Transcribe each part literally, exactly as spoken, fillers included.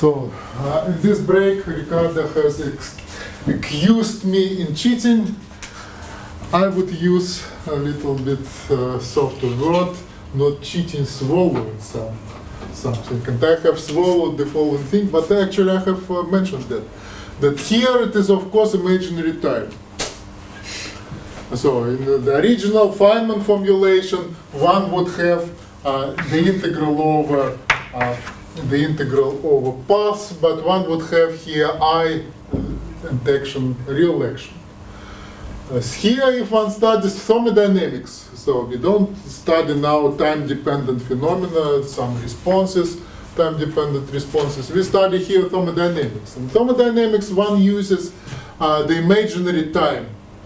So, uh, in this break, Ricardo has ex accused me in cheating. I would use a little bit uh, softer word, not cheating, swallowing some, something. And I have swallowed the following thing, but actually I have uh, mentioned that. That here it is, of course, imaginary time. So, in the, the original Feynman formulation, one would have uh, the integral over uh, the integral over paths, but one would have here I and action, real action. Uh, here, if one studies thermodynamics, so we don't study now time-dependent phenomena, some responses, time-dependent responses. We study here thermodynamics. In thermodynamics, one uses uh, the imaginary time,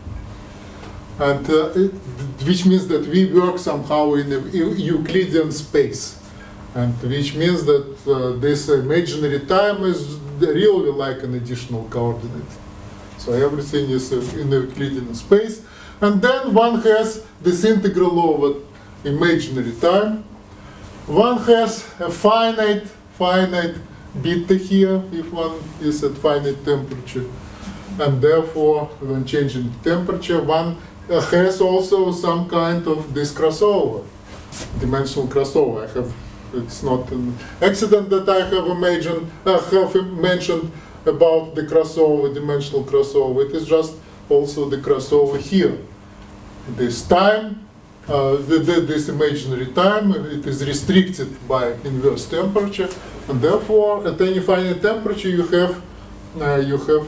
and uh, it, which means that we work somehow in a Euclidean space. And which means that uh, this imaginary time is really like an additional coordinate. So everything is uh, in the Euclidean space. And then one has this integral over imaginary time. One has a finite, finite beta here, if one is at finite temperature. And therefore, when changing temperature, one uh, has also some kind of this crossover, dimensional crossover. I have It's not an accident that I have imagined, uh, have mentioned about the crossover, dimensional crossover. It is just also the crossover here. This time, uh, the, the, this imaginary time, it is restricted by inverse temperature, and therefore, at any finite temperature, you have uh, you have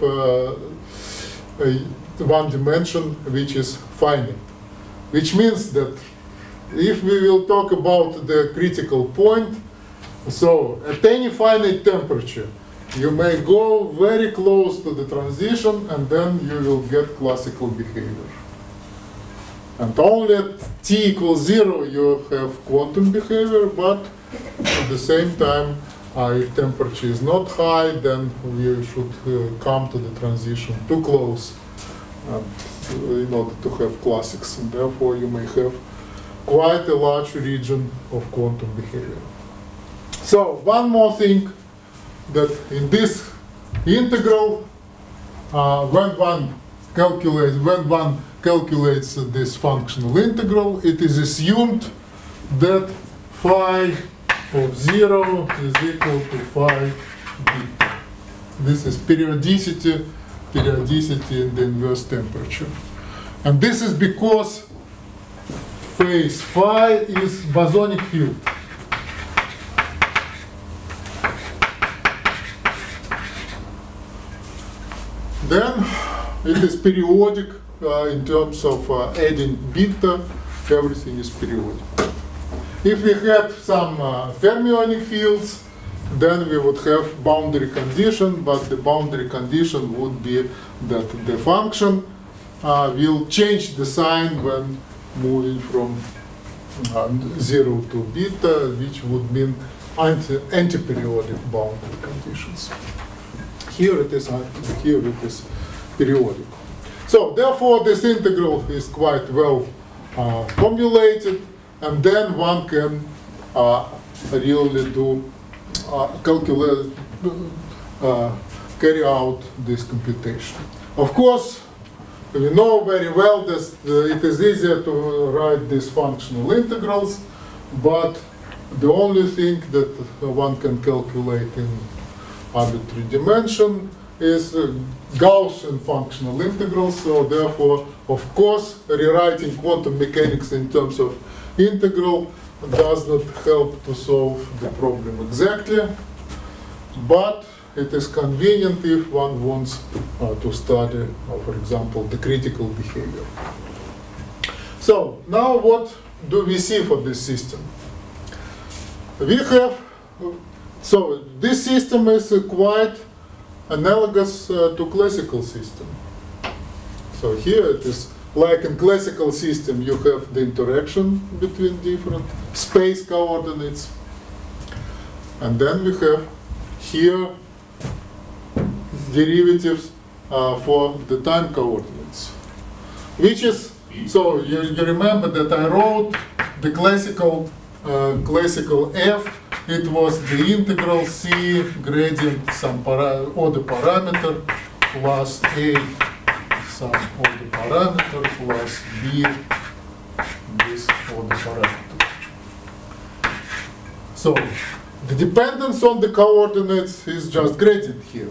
uh, a one dimension which is finite, which means that if we will talk about the critical point, so at any finite temperature, you may go very close to the transition, and then you will get classical behavior. And only at t equals zero you have quantum behavior, but at the same time, uh, if temperature is not high, then we should uh, come to the transition too close uh, in order to have classics, and therefore you may have quite a large region of quantum behavior. So, one more thing, that in this integral, uh, when one calculates, when one calculates this functional integral, it is assumed that phi of zero is equal to phi beta. This is periodicity, periodicity in the inverse temperature. And this is because phase phi is bosonic field. Then it is periodic uh, in terms of uh, adding beta, everything is periodic. If we had some uh, fermionic fields, then we would have boundary condition, but the boundary condition would be that the function uh, will change the sign when moving from uh, zero to beta, which would mean anti anti-periodic boundary conditions. Here it is here it is periodic. So therefore, this integral is quite well uh, formulated, and then one can uh, really do uh, calculate, uh, carry out this computation. Of course, we know very well that uh, it is easier to write these functional integrals, but the only thing that uh, one can calculate in arbitrary dimension is uh, Gaussian functional integrals. So therefore, of course, rewriting quantum mechanics in terms of integral does not help to solve the problem exactly, but it is convenient if one wants uh, to study, uh, for example, the critical behavior. So now what do we see for this system? We have, uh, so this system is uh, quite analogous uh, to classical system. So here it is like in classical system, you have the interaction between different space coordinates. And then we have here derivatives uh, for the time coordinates, which is, so you, you remember that I wrote the classical uh, classical f it was the integral C gradient some para other parameter plus A some other parameter plus B this other parameter. So the dependence on the coordinates is just gradient here.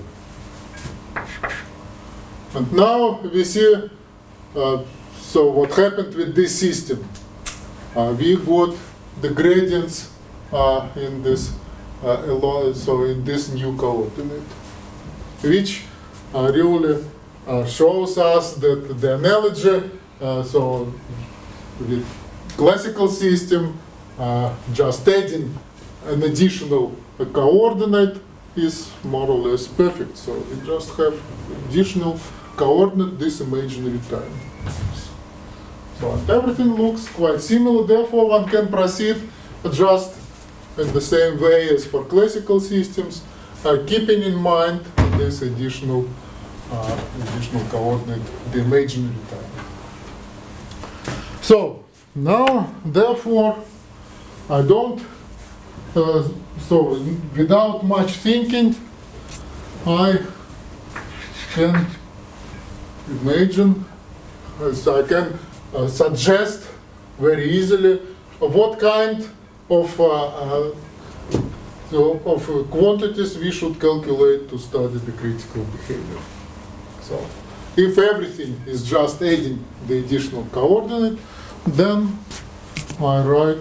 And now we see, uh, so what happened with this system. Uh, we got the gradients uh, in this, uh, so in this new coordinate, which uh, really uh, shows us that the analogy, uh, so with classical system, uh, just adding an additional uh, coordinate is more or less perfect. So we just have additional coordinate this imaginary time. So everything looks quite similar, therefore one can proceed just in the same way as for classical systems, uh, keeping in mind this additional, uh, additional coordinate, the imaginary time. So now, therefore, I don't, uh, so without much thinking, I can imagine, uh, so I can uh, suggest very easily uh, what kind of, uh, uh, so of uh, quantities we should calculate to study the critical behavior. So if everything is just adding the additional coordinate, then I write,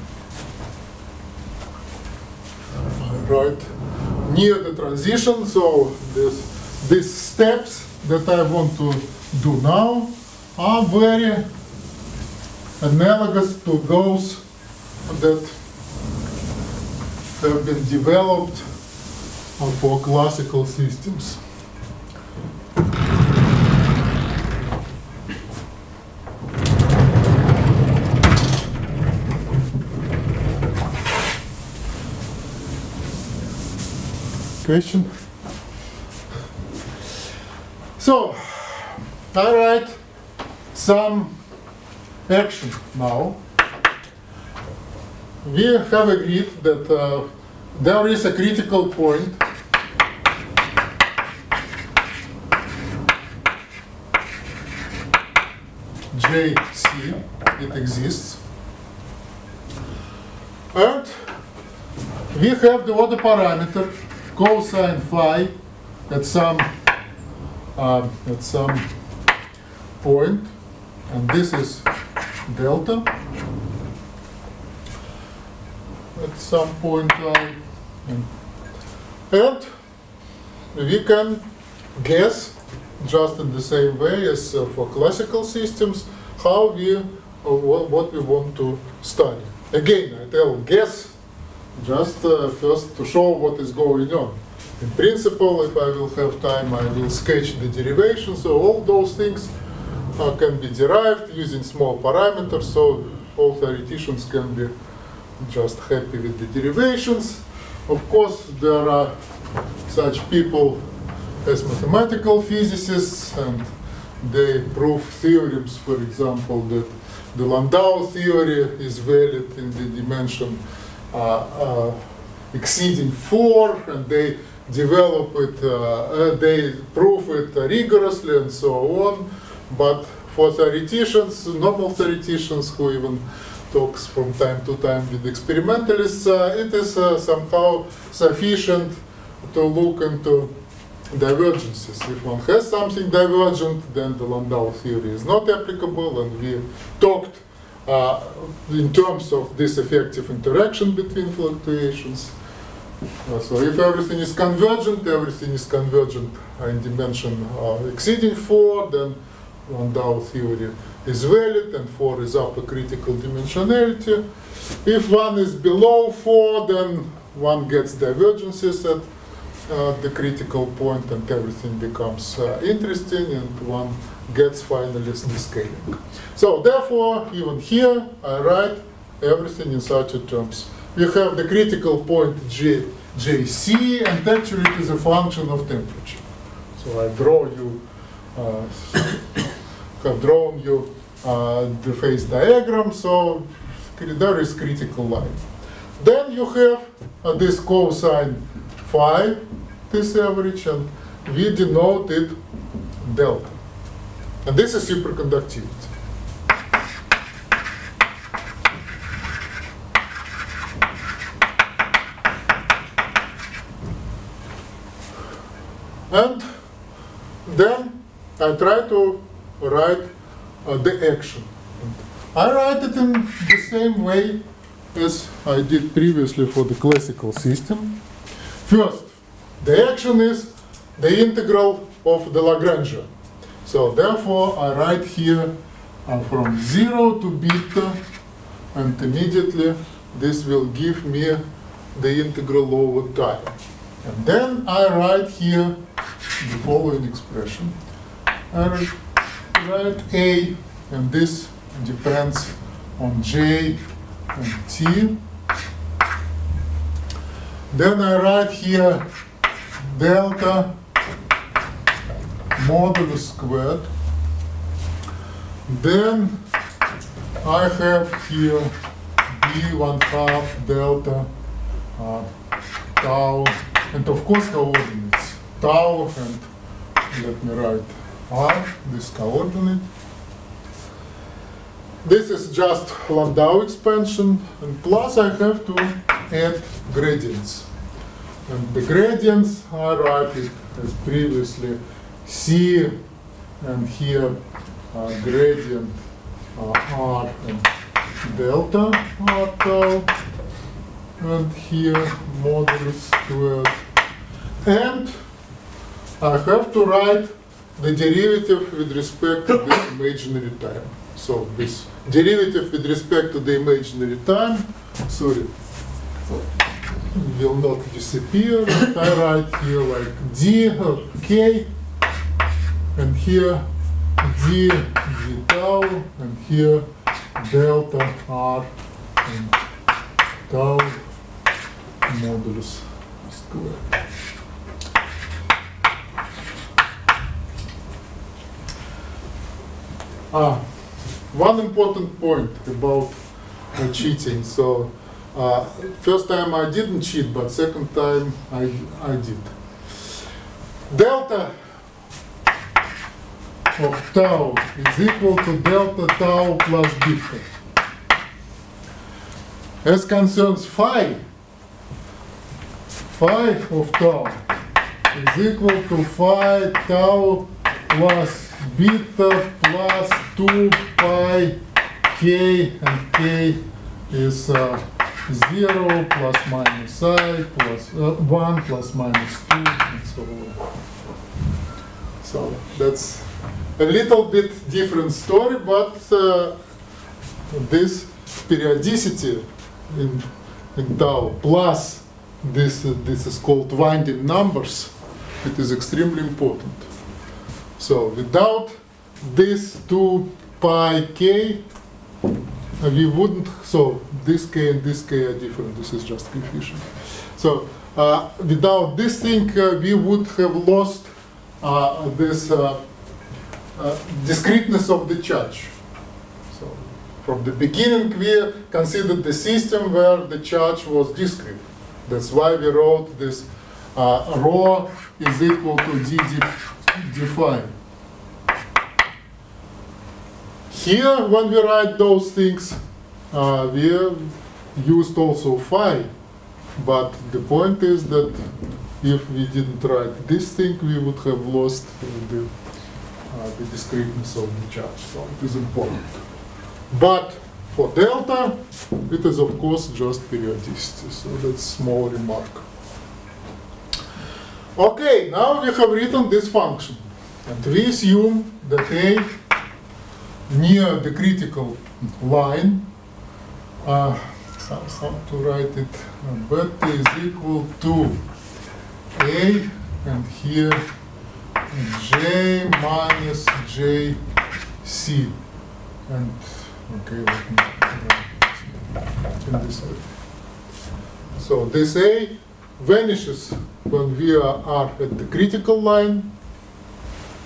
I write near the transition, so this, these steps that I want to do now are very analogous to those that have been developed for classical systems. Question? So, I write some action now. We have agreed that uh, there is a critical point J C, it exists. And we have the other parameter cosine phi at some uh, at some point, and this is delta at some point I, and, and we can guess just in the same way as uh, for classical systems how we uh, what we want to study. Again, I tell guess just uh, first to show what is going on. In principle, if I will have time, I will sketch the derivation. So all those things uh, can be derived using small parameters. So all theoreticians can be just happy with the derivations. Of course, there are such people as mathematical physicists, and they prove theorems, for example, that the Landau theory is valid in the dimension uh, uh, exceeding four, and they develop it, uh, uh, they prove it rigorously and so on. But for theoreticians, normal theoreticians who even talks from time to time with experimentalists, uh, it is uh, somehow sufficient to look into divergences. If one has something divergent, then the Landau theory is not applicable, and we talked uh, in terms of this effective interaction between fluctuations. Uh, so if everything is convergent, everything is convergent in dimension uh, exceeding four, then Landau theory is valid, and four is upper critical dimensionality. If one is below four, then one gets divergences at uh, the critical point, and everything becomes uh, interesting, and one gets finally the scaling. So therefore, even here, I write everything in such terms. We have the critical point J, Jc, and actually it is a function of temperature. So I draw you, uh, have drawn you uh, the phase diagram, so there is critical line. Then you have uh, this cosine phi, this average, and we denote it delta. And this is superconductivity. And then I try to write uh, the action. I write it in the same way as I did previously for the classical system. First, the action is the integral of the Lagrangian. So therefore, I write here uh, from zero to beta, and immediately this will give me the integral over time. And then I write here the following expression. I write A, and this depends on J and T. Then I write here delta modulus squared. Then I have here B one half delta uh, tau, and of course coordinates tau, and let me write R, this coordinate. This is just Landau expansion, and plus I have to add gradients. And the gradients I write it as previously C, and here uh, gradient uh, R and delta R tau, and here modulus squared. And I have to write the derivative with respect to the imaginary time. So this derivative with respect to the imaginary time, sorry, will not disappear. And I write here like d or k, and here d d tau, and here delta r and tau modulus squared. Ah, one important point about uh, cheating. So, uh, first time I didn't cheat, but second time I, I did. Delta of tau is equal to delta tau plus beta. As concerns phi, phi of tau is equal to phi tau plus beta plus two pi k, and k is uh, zero plus minus I plus uh, one plus minus two, and so on. So that's a little bit different story, but uh, this periodicity in, in tau plus this, uh, this is called winding numbers, it is extremely important. So without this two pi k, uh, we wouldn't, so this k and this k are different, this is just coefficient. So uh, without this thing, uh, we would have lost uh, this uh, uh, discreteness of the charge. So from the beginning, we considered the system where the charge was discrete. That's why we wrote this uh, rho is equal to d d phi. Here, when we write those things, uh, we used also phi, but the point is that if we didn't write this thing, we would have lost the, uh, the discreteness of the charge. So it is important. But for delta, it is of course just periodicity. So that's a small remark. Okay, now we have written this function, and we assume that A near the critical line, uh, how, how to write it, uh, beta is equal to A, and here J minus J C, and okay, let me write it in this way. So this A vanishes when we are, are at the critical line,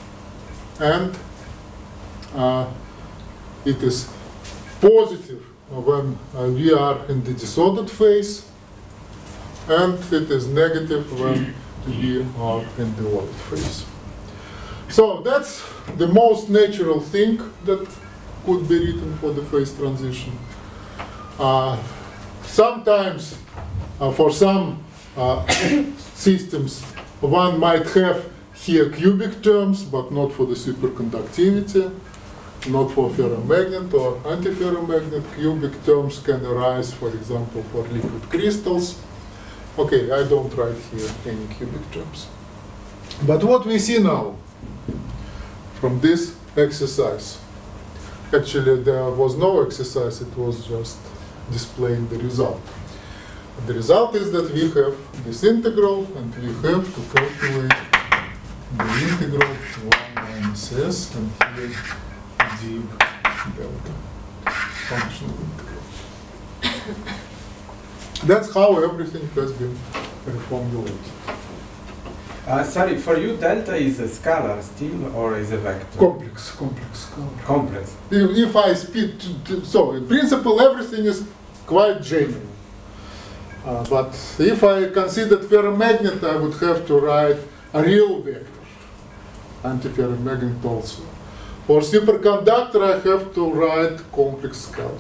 and uh, it is positive when uh, we are in the disordered phase, and it is negative when we are in the ordered phase. So that's the most natural thing that could be written for the phase transition. Uh, sometimes, uh, for some uh, systems, one might have here cubic terms, but not for the superconductivity, not for ferromagnet or antiferromagnet. Cubic terms can arise, for example, for liquid crystals. Okay, I don't write here any cubic terms. But what we see now from this exercise, actually there was no exercise, it was just displaying the result. The result is that we have this integral, and we have to calculate the integral one minus s, and here d delta, functional integral. That's how everything has been reformulated. Uh, sorry, for you delta is a scalar still, or is a vector? Complex, complex scalar. Complex. If, if I speak, to, to, so in principle everything is quite general. Uh, but if I considered ferromagnet, I would have to write a real vector, antiferromagnet also. For superconductor, I have to write complex scalar.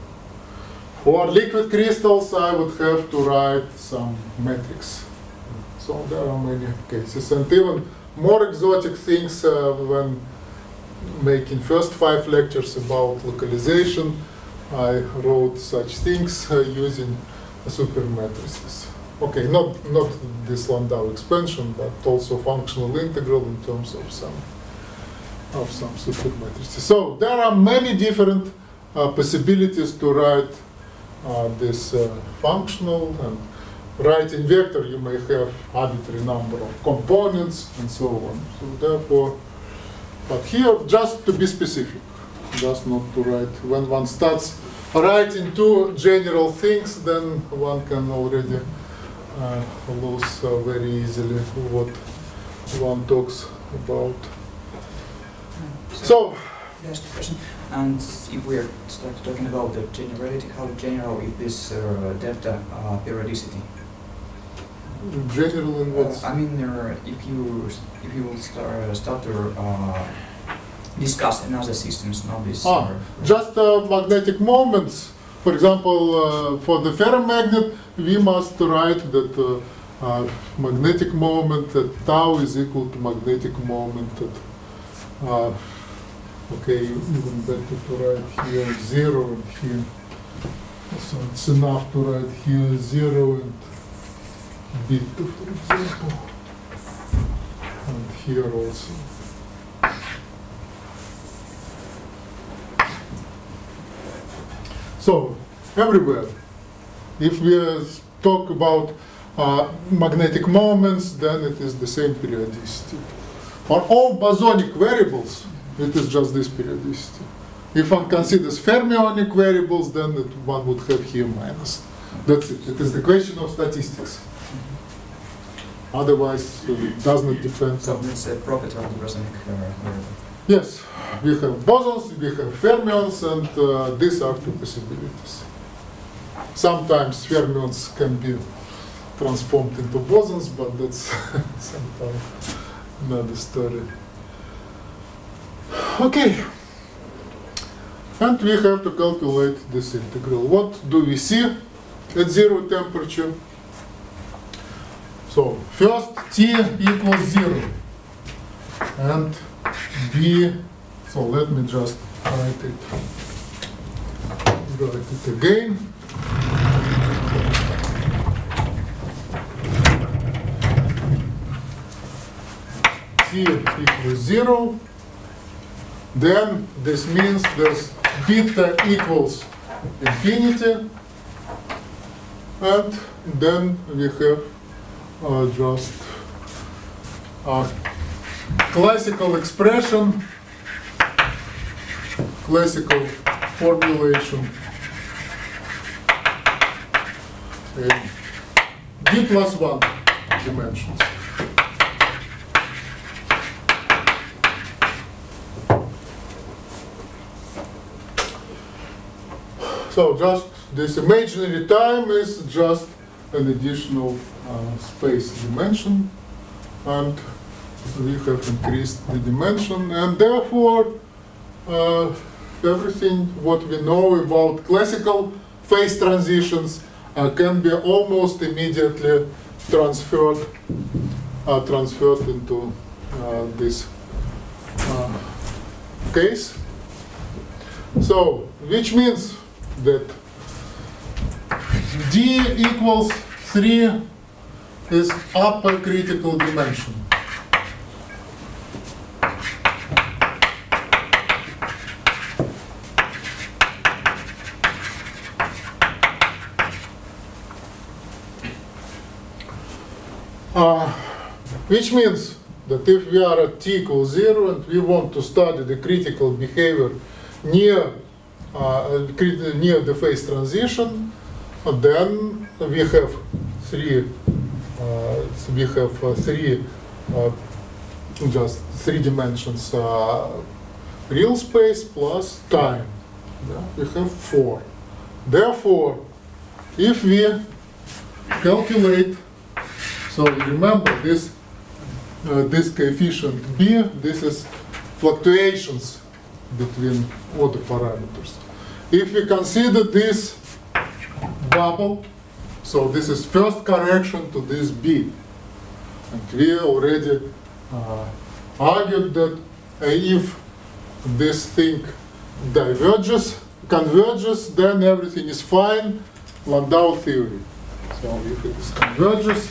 For liquid crystals, I would have to write some matrix. So there are many cases, and even more exotic things uh, when making first five lectures about localization, I wrote such things uh, using supermatrices. Okay, not not this Landau expansion, but also functional integral in terms of some of some supermatrices. So there are many different uh, possibilities to write uh, this uh, functional, and writing vector you may have arbitrary number of components and so on. So therefore, but here just to be specific, just not to write. When one starts writing two general things, then one can already uh, lose uh, very easily what one talks about. So, last question. And if we are start talking about the generality, how general is this uh, delta uh, periodicity? General in what? Uh, I mean, uh, if you if you will start start to uh, discuss another systems, not this. Ah, uh, just uh, magnetic moments. For example, uh, for the ferromagnet, we must write that uh, uh, magnetic moment at tau is equal to magnetic moment at, uh, okay, even better to write here zero and here. So it's enough to write here zero and beta, for example, and here also. So, everywhere, if we uh, talk about uh, magnetic moments, then it is the same periodicity. For all bosonic variables, it is just this periodicity. If one considers fermionic variables, then it, one would have here minus. That's it. It is the question of statistics. Otherwise, it does not depend. So it's a property of the bosonic variable. Yes, we have bosons, we have fermions, and uh, these are two possibilities. Sometimes fermions can be transformed into bosons, but that's sometimes another story. Okay, and we have to calculate this integral. What do we see at zero temperature? So first T equals zero, and B, so let me just write it, write it again. T equals zero, then this means there's beta equals infinity, and then we have uh, just a classical expression, classical formulation in d plus one dimensions. so just this imaginary time is just an additional uh, space dimension, and we have increased the dimension, and therefore uh, everything what we know about classical phase transitions uh, can be almost immediately transferred uh, transferred into uh, this uh, case. So, which means that D equals three is upper critical dimension. Uh, which means that if we are at t equals zero and we want to study the critical behavior near uh, near the phase transition, then we have three uh, we have uh, three uh, just three dimensions uh, real space plus time. Yeah, we have four. Therefore, if we calculate, so remember this uh, this coefficient b, this is fluctuations between order parameters. If we consider this bubble, so this is first correction to this b, and we already uh, argued that uh, if this thing diverges, converges, then everything is fine, Landau theory. So if it converges,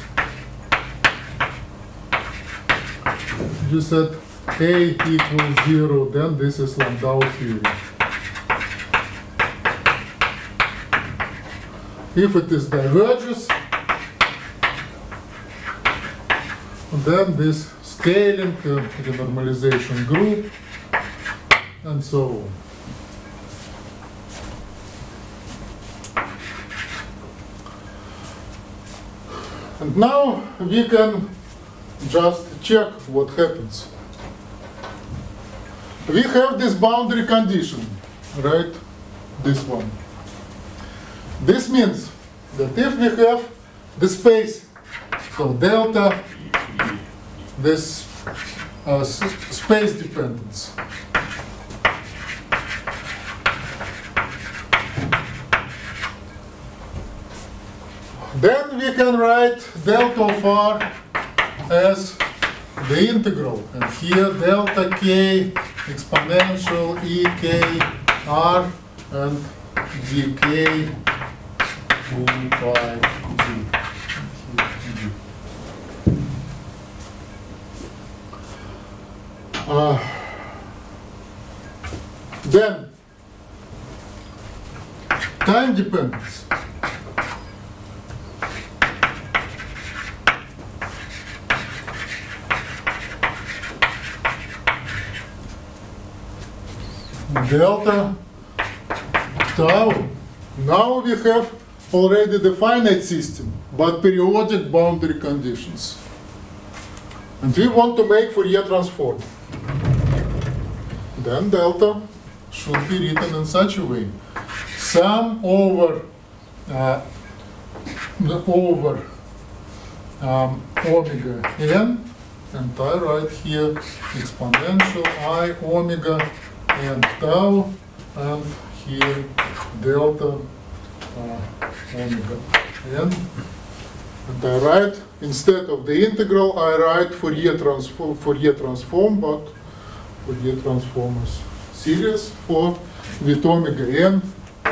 you said A equals zero, then this is Landau theory. If it is diverges, then this scaling, uh, the normalization group, and so on. And now we can just check what happens. We have this boundary condition, right? This one. This means that if we have the space, so delta, this uh, space dependence, then we can write delta of r as the integral, and here delta k exponential e k r and dk two pi g. Uh, then time dependence. Delta tau. Now we have already the finite system, but periodic boundary conditions. And we want to make Fourier transform. Then delta should be written in such a way. Sum over uh, over um, omega n, and I write here exponential I omega and tau, and here delta uh, omega n. And I write, instead of the integral, I write Fourier transform, Fourier transform, but Fourier transform is series for with omega n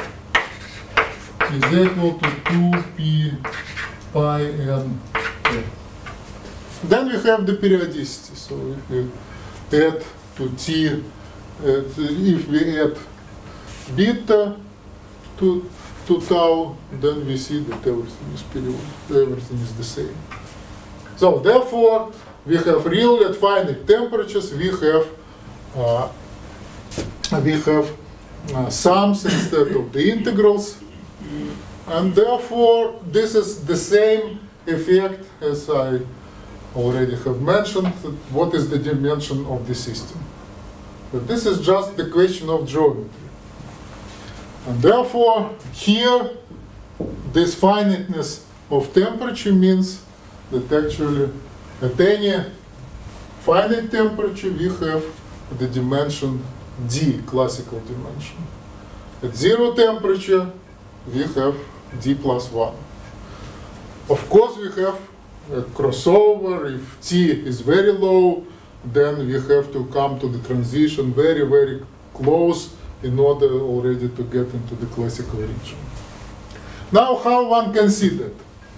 is equal to two p pi n. Then we have the periodicity. So if we add to t, uh, if we add beta to to tau, then we see that everything is periodic, everything is the same. So therefore, we have really at finite temperatures, we have uh, we have uh, sums instead of the integrals, and therefore this is the same effect as I already have mentioned. What is the dimension of the system? But this is just the question of geometry. And therefore, here, this finiteness of temperature means that actually at any finite temperature we have the dimension d, classical dimension. At zero temperature we have d plus one. Of course we have a crossover. If t is very low, then we have to come to the transition very, very close in order already to get into the classical region. Now, how one can see that?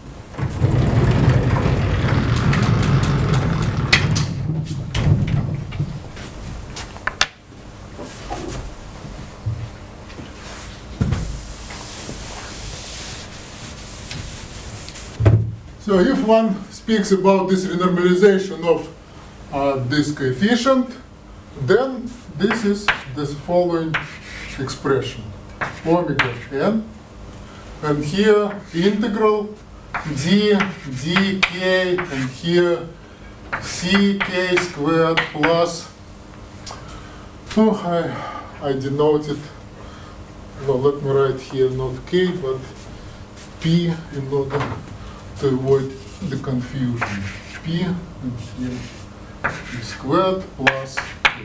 So if one speaks about this renormalization of uh, this coefficient, then this is this following expression, omega n, and here integral d dk, and here ck squared plus, oh, I, I denoted, well, let me write here not k, but p in order to avoid the confusion. P and here p squared plus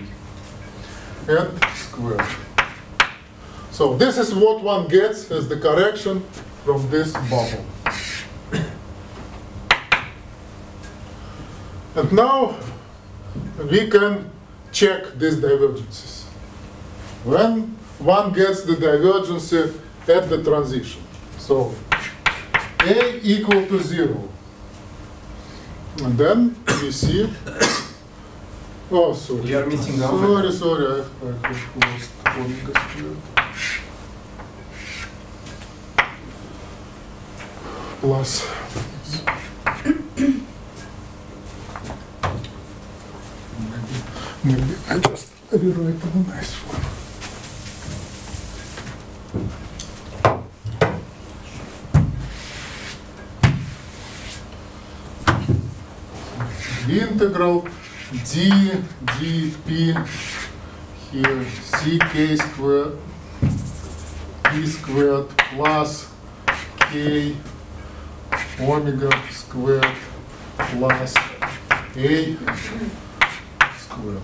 n squared. So this is what one gets as the correction from this bubble. And now we can check these divergences. When one gets the divergence at the transition. So A equal to zero. And then we see, oh, sorry. You are missing Sorry, sorry, I, I have lost omega squared. Plus. maybe, maybe I just rewrite the nice one. Integral d dp here ck squared p squared plus k omega squared plus a squared.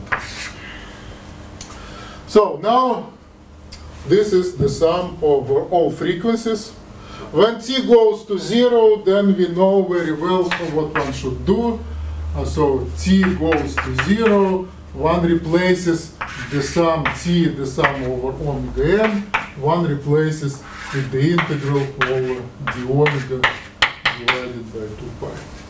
So now this is the sum over all frequencies. When t goes to zero, then we know very well what one should do. Uh, so t goes to zero, one replaces the sum t, the sum over omega n, one replaces with the integral over the omega divided by two pi.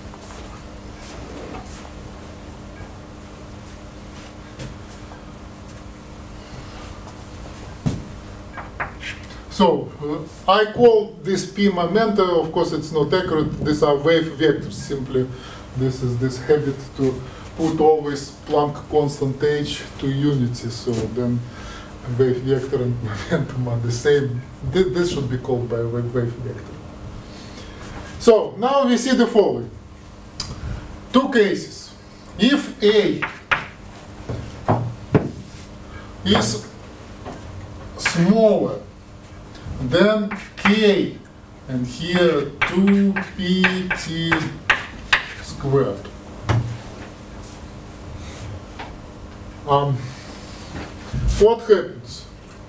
So uh, I call this p momenta. Of course, it's not accurate. These are wave vectors. Simply, this is this habit to put always Planck constant h to unity. So then, wave vector and momentum are the same. This should be called by wave wave vector. So now we see the following: two cases. If A is smaller than k, and here two p t squared. Um, what happens?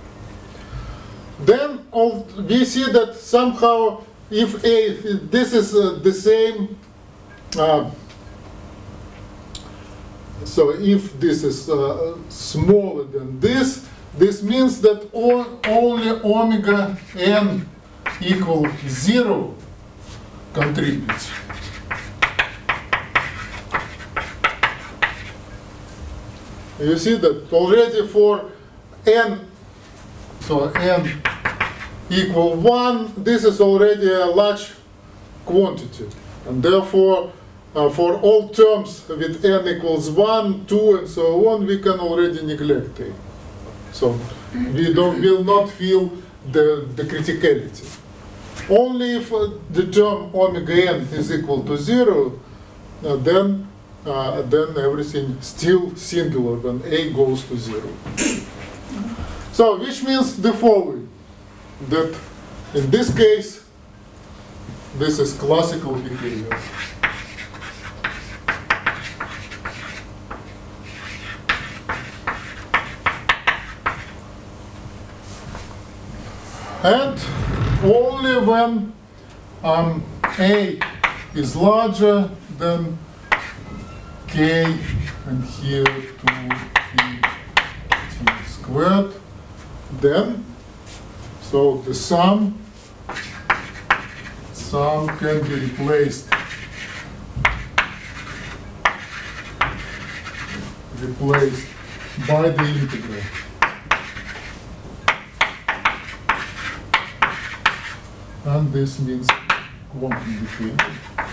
Then all, we see that somehow if A, if this is uh, the same, uh, so if this is uh, smaller than this, this means that o only omega n equal zero contributes. You see that already for n, so n equal one, this is already a large quantity. And therefore, uh, for all terms with n equals one, two, and so on, we can already neglect a. So we don't, will not feel the, the criticality. Only if uh, the term omega n is equal to zero, uh, then, uh, then everything still singular when a goes to zero. So which means the following. that in this case, this is classical behavior. And only when um, A is larger than K, and here two T T squared, then, so the sum, sum can be replaced, replaced by the integral. And this means quantum behavior.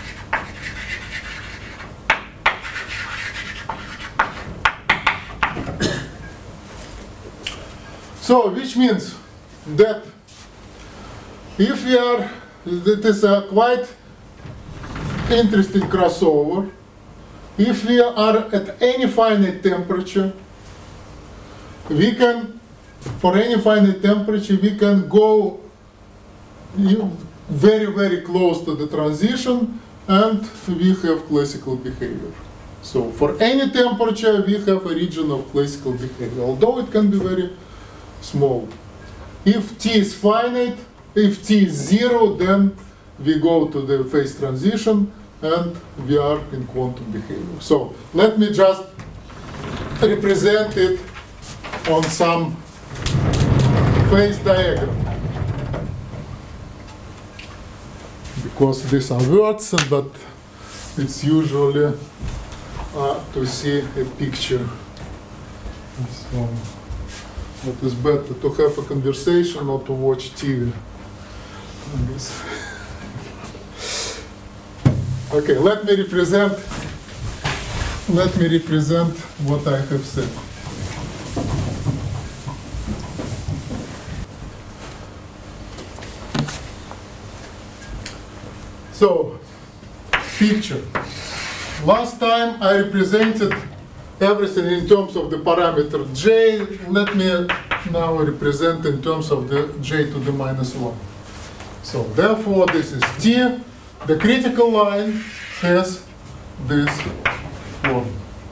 So, which means that if we are, it is a quite interesting crossover. If we are at any finite temperature, we can, for any finite temperature, we can go very, very close to the transition, and we have classical behavior. So for any temperature, we have a region of classical behavior, although it can be very small. If T is finite, if T is zero, then we go to the phase transition, and we are in quantum behavior. So let me just represent it on some phase diagram. Because these are words, but it's usually uh, to see a picture. So it is better to have a conversation or to watch T V. Okay, let me represent. Let me represent what I have said. So, picture. Last time I represented everything in terms of the parameter j. Let me now represent in terms of the j to the minus one. So, therefore, this is T. The critical line has this form.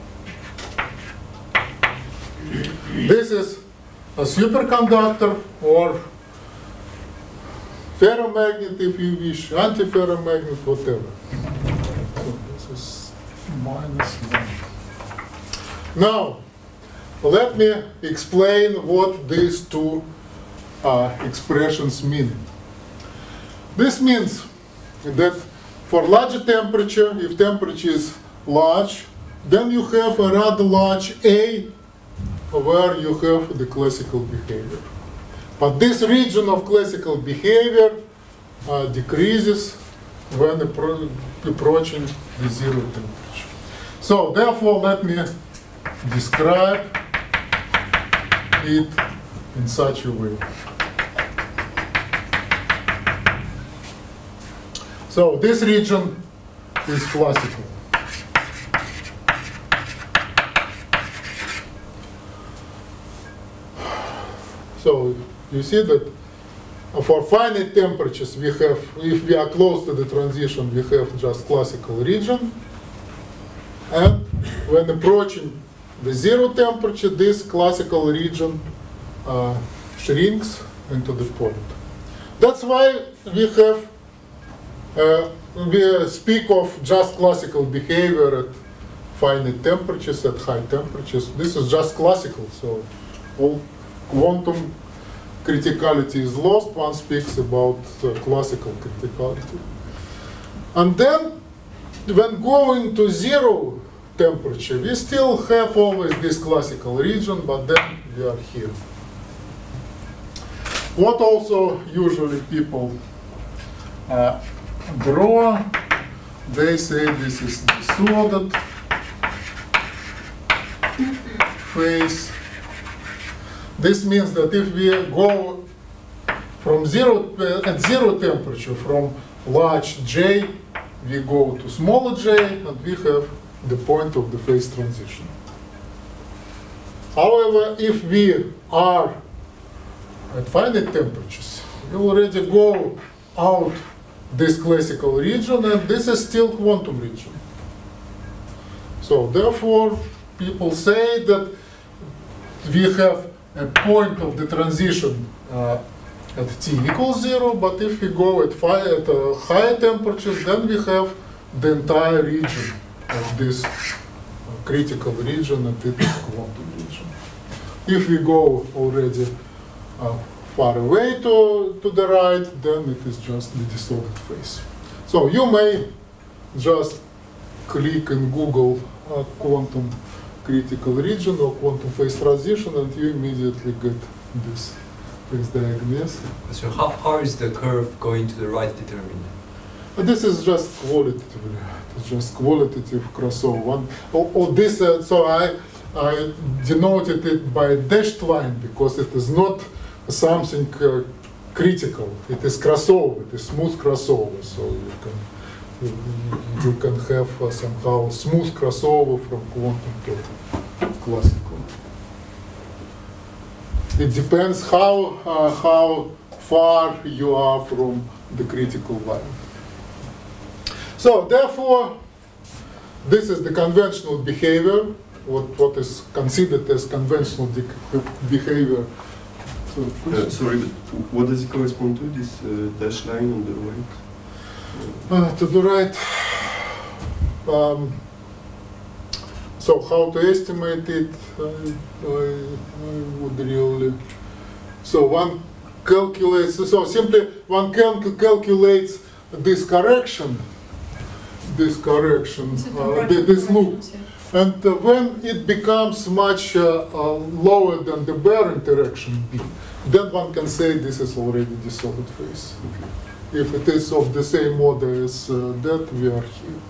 This is a superconductor or ferromagnet, if you wish, antiferromagnet, whatever. So this is minus one. Now, let me explain what these two uh, expressions mean. This means that for larger temperature, if temperature is large, then you have a rather large A where you have the classical behavior. But this region of classical behavior uh, decreases when appro approaching the zero temperature. So therefore, let me describe it in such a way. So this region is classical. So you see that for finite temperatures, we have, if we are close to the transition, we have just classical region. And when approaching the zero temperature, this classical region uh, shrinks into the point. That's why we have, uh, we speak of just classical behavior at finite temperatures, at high temperatures. This is just classical, so all quantum criticality is lost. One speaks about uh, classical criticality. And then, when going to zero temperature, we still have always this classical region, but then we are here. What also usually people uh, draw, they say this is disordered phase. This means that if we go from zero, uh, at zero temperature, from large J, we go to smaller j, and we have the point of the phase transition. However, if we are at finite temperatures, You already go out this classical region, and this is still quantum region. So therefore, people say that we have a point of the transition uh, at T equals zero, but if we go at, fi at uh, higher temperatures, then we have the entire region of this uh, critical region, and it is quantum region. If we go already uh, far away to, to the right, then it is just the disordered phase. So you may just click in Google uh, quantum critical region or quantum phase transition, and you immediately get this phase diagram. Yes? So how, how is the curve going to the right determined? Uh, this is just qualitative. It's just qualitative crossover. One, or, or this, uh, so I, I denoted it by a dashed line because it is not something uh, critical. It is crossover. It is smooth crossover. So you can you, you can have uh, somehow smooth crossover from quantum to classical. It depends how uh, how far you are from the critical line. So therefore, this is the conventional behavior. What what is considered as conventional behavior. So, uh, sorry, but what does it correspond to, this uh, dash line on the right? Uh, to the right. Um, so how to estimate it? I, I, I would really. So one calculates. So simply one cal calculates this correction. This correction. Uh, this loop. And uh, when it becomes much uh, uh, lower than the bare interaction B, then one can say this is already disordered phase. Okay. If it is of the same order as uh, that, we are here.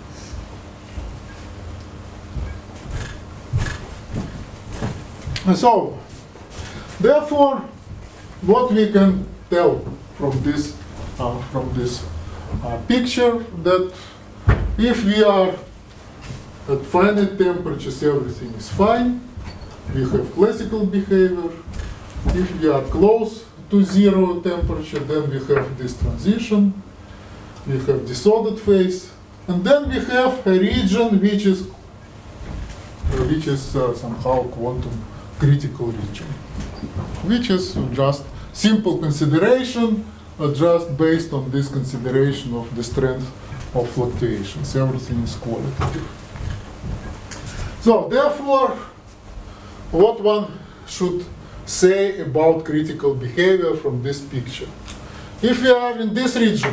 And so, therefore, what we can tell from this uh, from this uh, picture, that if we are at finite temperatures, everything is fine. We have classical behavior. If we are close to zero temperature, then we have this transition. We have disordered phase, and then we have a region which is uh, which is uh, somehow quantum critical region, which is just simple consideration, uh, just based on this consideration of the strength of fluctuations. Everything is qualitative. So therefore, what one should say about critical behavior from this picture? If we are in this region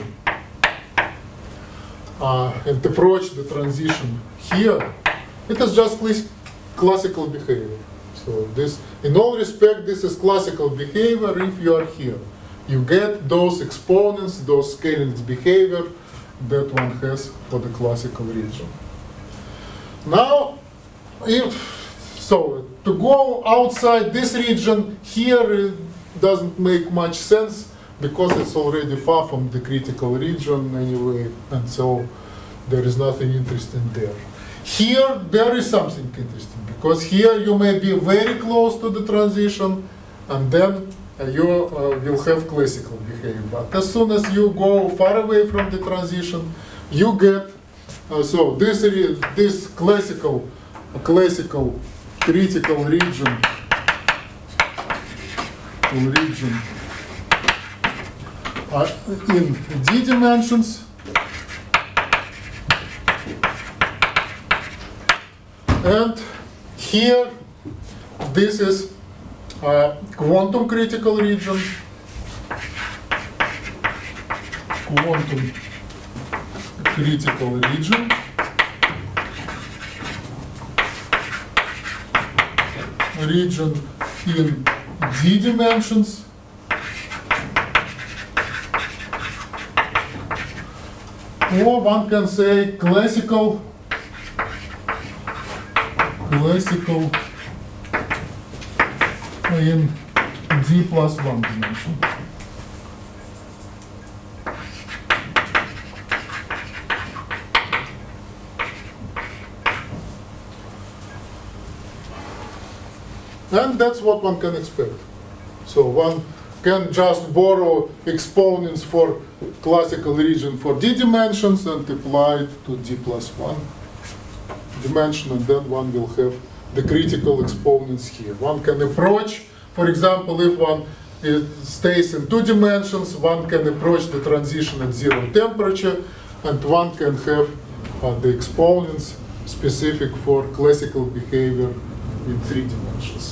uh, and approach the transition here, it is just classical behavior. So this, in all respect, this is classical behavior if you are here. You get those exponents, those scaling behavior that one has for the classical region. Now, if so, to go outside this region here, it doesn't make much sense because it's already far from the critical region anyway, and so there is nothing interesting there. Here, there is something interesting because here you may be very close to the transition, and then uh, you uh, will have classical behavior. But as soon as you go far away from the transition, you get uh, so this this classical. A classical critical region, region uh, in d dimensions, and here this is a quantum critical region, quantum critical region. Region in d dimensions, or one can say classical classical in d plus one dimension. And that's what one can expect. So one can just borrow exponents for classical region for d dimensions and apply it to d plus one dimension, and then one will have the critical exponents here. One can approach, for example, if one it stays in two dimensions, one can approach the transition at zero temperature, and one can have uh, the exponents specific for classical behavior in three dimensions.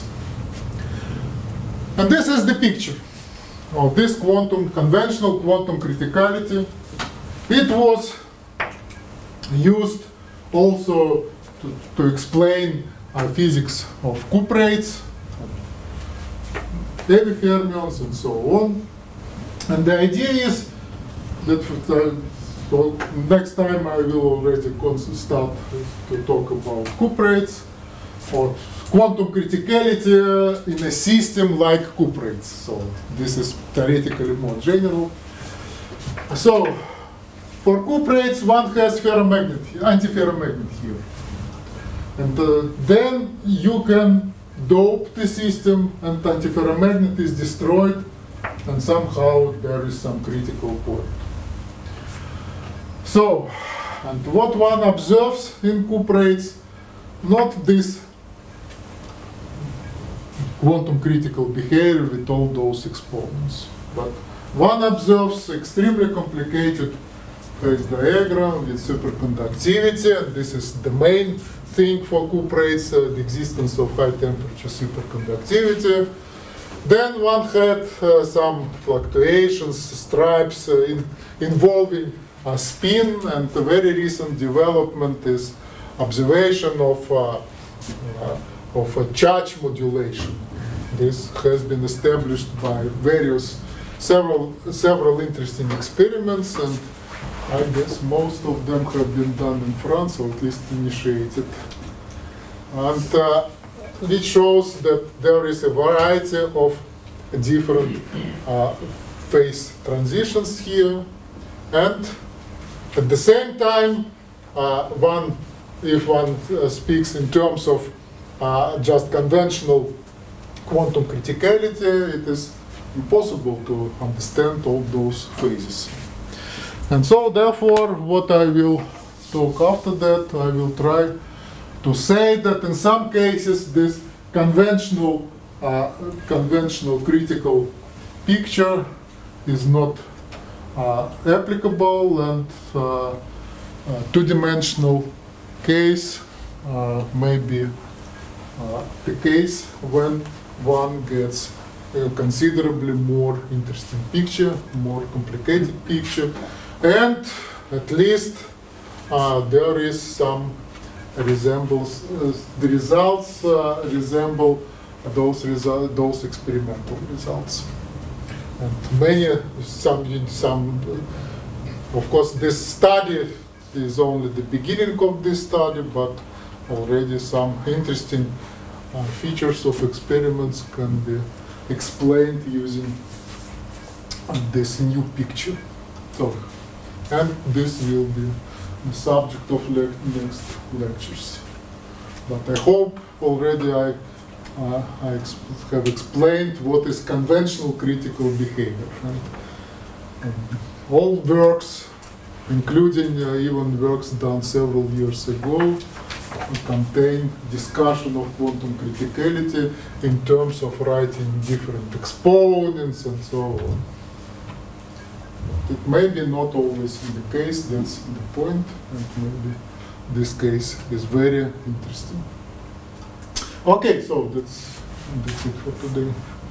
And this is the picture of this quantum, conventional quantum criticality. It was used also to, to explain uh, physics of cuprates, heavy fermions, and so on. And the idea is that uh, so next time I will already start to talk about cuprates or quantum criticality in a system like cuprates. So this is theoretically more general. So for cuprates, one has ferromagnet, antiferromagnet here. And uh, then you can dope the system, and antiferromagnet is destroyed, and somehow there is some critical point. So, and what one observes in cuprates, not this quantum critical behavior with all those exponents, but one observes extremely complicated phase diagram with superconductivity, and this is the main thing for cuprates, uh, the existence of high temperature superconductivity. Then one had uh, some fluctuations, stripes uh, in, involving uh, spin, and a very recent development is observation of, uh, uh, of a charge modulation. This has been established by various, several, several interesting experiments, and I guess most of them have been done in France, or at least initiated. And uh, it shows that there is a variety of different uh, phase transitions here. And at the same time, uh, one, if one uh, speaks in terms of uh, just conventional quantum criticality, it is impossible to understand all those phases. And so, therefore, what I will talk after that, I will try to say that in some cases this conventional, uh, conventional critical picture is not uh, applicable, and uh, uh, two-dimensional case uh, may be uh, the case when one gets a considerably more interesting picture, more complicated picture. And at least uh, there is some resembles, uh, the results uh, resemble those, resu those experimental results. And many, some, some, of course, this study is only the beginning of this study, but already some interesting uh, features of experiments can be explained using uh, this new picture. So, and this will be the subject of le next lectures. But I hope already I, uh, I exp have explained what is conventional critical behavior. And, and all works, including uh, even works done several years ago, contain discussion of quantum criticality in terms of writing different exponents and so on. It may be not always the case, that's the point, and maybe this case is very interesting. Okay, so that's, that's it for today.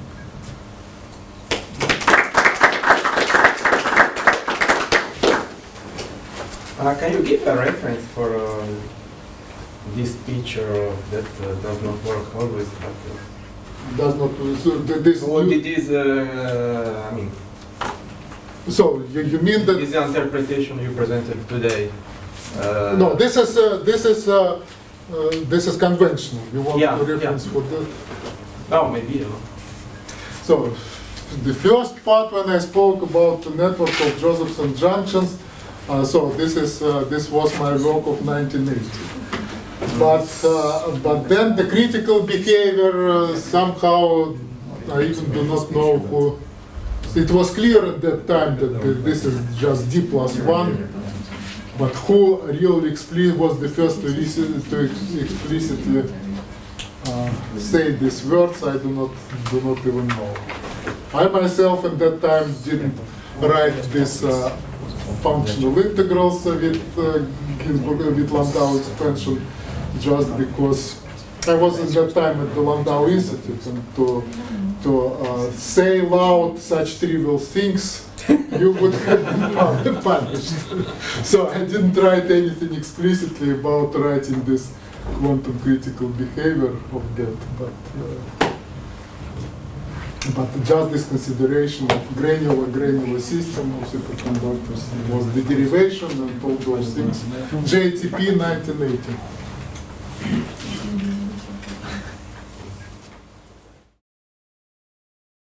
Uh, can you give a reference for uh, this picture that uh, does not work always? But, uh, does not. So this. What it is? Uh, I mean. So you, you mean that this is the interpretation you presented today? Uh, no, this is uh, this is uh, uh, this is conventional. You want yeah, a reference yeah. for that? No, maybe. No. So the first part when I spoke about the network of Josephson junctions. Uh, so this is uh, this was my work of nineteen eighty. But uh, but then the critical behavior uh, somehow I even do not know who it was clear at that time that the, this is just d plus one, but who really explicit was the first to, listen, to ex explicitly uh, say these words, I do not do not even know. I myself at that time didn't write this uh, functional integrals with uh, Ginsburg with Landau expansion, just because I was at that time at the Landau Institute, and to to uh, say loud such trivial things, you would have been punished. So I didn't write anything explicitly about writing this quantum critical behavior of that, but uh, but just this consideration of granular granular system of superconductors was the derivation and all those things. J T P nineteen eighty.